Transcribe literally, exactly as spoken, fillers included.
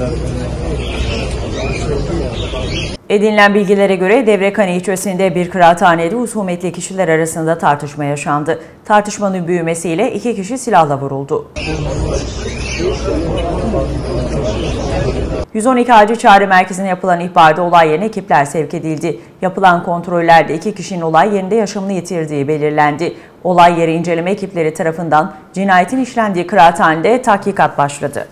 Edinilen bilgilere göre Devrekane ilçesinde bir kıraathanede husumetli kişiler arasında tartışma yaşandı. Tartışmanın büyümesiyle iki kişi silahla vuruldu. yüz on iki Acil Çağrı Merkezi'ne yapılan ihbarda olay yerine ekipler sevk edildi. Yapılan kontrollerde iki kişinin olay yerinde yaşamını yitirdiği belirlendi. Olay yeri inceleme ekipleri tarafından cinayetin işlendiği kıraathanede tahkikat başladı.